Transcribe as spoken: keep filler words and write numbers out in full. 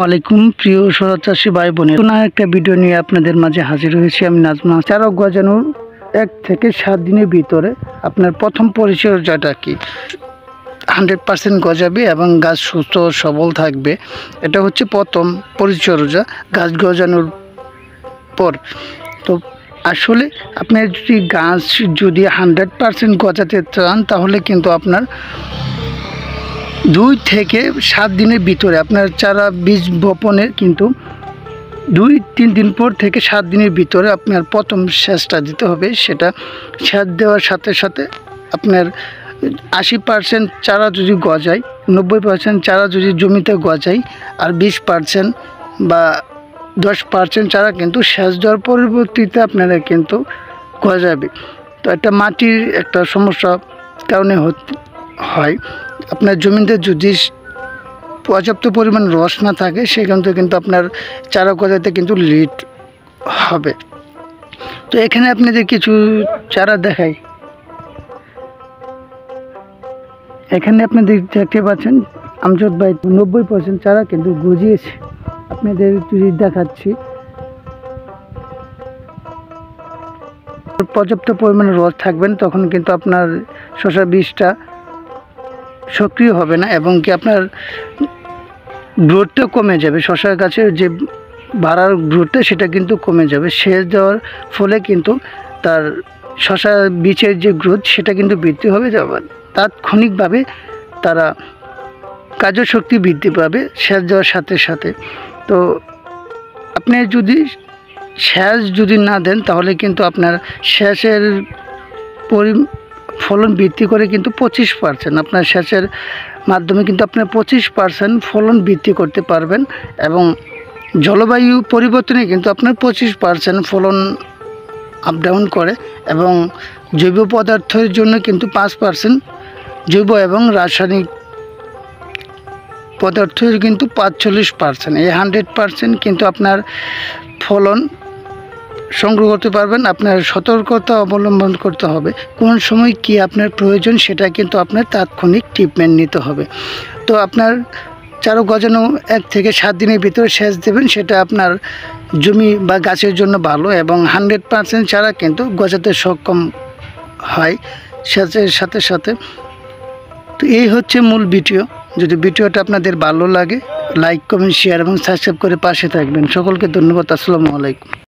ওয়ালাইকুম প্রিয় শরৎ চাষী ভাই বোনের, নতুন একটা ভিডিও নিয়ে আপনাদের মাঝে হাজির হয়েছি আমি নাজমা। চারা গজানোর এক থেকে সাত দিনের ভিতরে আপনার প্রথম পরিচর্যাটা কি হান্ড্রেড পার্সেন্ট গজাবে এবং গাছ সুস্থ সবল থাকবে, এটা হচ্ছে প্রথম পরিচর্যা গাছ গজানোর পর। তো আসলে আপনার যদি গাছ যদি হান্ড্রেড পার্সেন্ট গজাতে চান তাহলে কিন্তু আপনার দুই থেকে সাত দিনের ভিতরে আপনার চারা বীজ বপনের কিন্তু দুই তিন দিন পর থেকে সাত দিনের ভিতরে আপনার প্রথম সেচটা দিতে হবে। সেটা সেচ দেওয়ার সাথে সাথে আপনার আশি পার্সেন্ট চারা যদি গজায়, নব্বই পার্সেন্ট চারা যদি জমিতে গজায়, আর বিশ পার্সেন্ট বা দশ পার্সেন্ট চারা কিন্তু সেচ দেওয়ার পরবর্তীতে আপনারা কিন্তু গজাবে। তো একটা মাটির একটা সমস্যা কারণে হয়, আপনার জমিতে যদি পর্যাপ্ত পরিমাণ রস না থাকে সেখান থেকে কিন্তু আপনার চারা গজাতে কিন্তু লেট হবে। তো এখানে আপনাদের কিছু চারা দেখাই। এখানে আপনাদের দেখতে পাচ্ছেন আমজাদ ভাই নব্বই পার্সেন্ট চারা কিন্তু গজিয়েছে। আপনাদের যদি দেখাচ্ছি, পর্যাপ্ত পরিমাণে রস থাকবেন তখন কিন্তু আপনার শসা বীজটা সক্রিয় হবে না এবং কি আপনার গ্রোথটা কমে যাবে। শসা গাছের যে বাড়ার গ্রোথটা সেটা কিন্তু কমে যাবে। সেচ দেওয়ার ফলে কিন্তু তার শসা বীজের যে গ্রোথ সেটা কিন্তু বৃদ্ধি হবে, তাৎক্ষণিকভাবে তারা কার্যশক্তি বৃদ্ধি পাবে সেচ দেওয়ার সাথে সাথে। তো আপনি যদি সেচ যদি না দেন তাহলে কিন্তু আপনার সেচের পরি ফলন বৃদ্ধি করে কিন্তু পঁচিশ পার্সেন্ট আপনার সেচের মাধ্যমে কিন্তু আপনার পঁচিশ পার্সেন্ট ফলন বৃদ্ধি করতে পারবেন এবং জলবায়ু পরিবর্তনে কিন্তু আপনার পঁচিশ পার্সেন্ট ফলন আপ ডাউন করে এবং জৈব পদার্থের জন্য কিন্তু পাঁচ পার্সেন্ট জৈব এবং রাসায়নিক পদার্থের কিন্তু পাঁচচল্লিশ পার্সেন্ট এই হান্ড্রেড পার্সেন্ট কিন্তু আপনার ফলন সংগ্রহ করতে পারবেন। আপনার সতর্কতা অবলম্বন করতে হবে, কোন সময় কি আপনার প্রয়োজন সেটা কিন্তু আপনার তাৎক্ষণিক ট্রিটমেন্ট নিতে হবে। তো আপনার চারা গজানো এক থেকে সাত দিনের ভিতরে সেচ দেবেন, সেটা আপনার জমি বা গাছের জন্য ভালো এবং হান্ড্রেড পার্সেন্ট চারা কিন্তু গজাতে সক্ষম হয় সেচের সাথে সাথে। তো এই হচ্ছে মূল ভিডিও। যদি ভিডিওটা আপনাদের ভালো লাগে লাইক কমেন্ট শেয়ার এবং সাবস্ক্রাইব করে পাশে থাকবেন। সকলকে ধন্যবাদ। আসসালামু আলাইকুম।